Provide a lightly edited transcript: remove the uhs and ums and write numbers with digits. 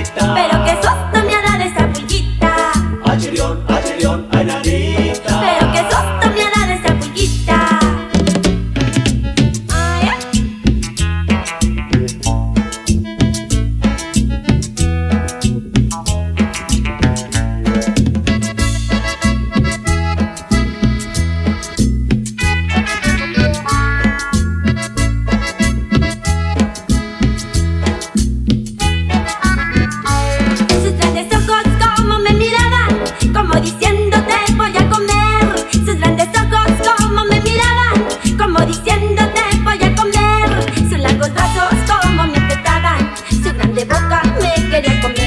nanita. Pero qué susto me ha dado esa pulguita. Achirión, ay nanita. Pero qué susto me ha dado esa pulguita. Ay, sus grandes ojos como me miraban, como diciendo te voy a comer. Sus grandes ojos como me miraban, como diciendo te voy a comer. Sus largos brazos como me apretaban, su grande boca me quería comer.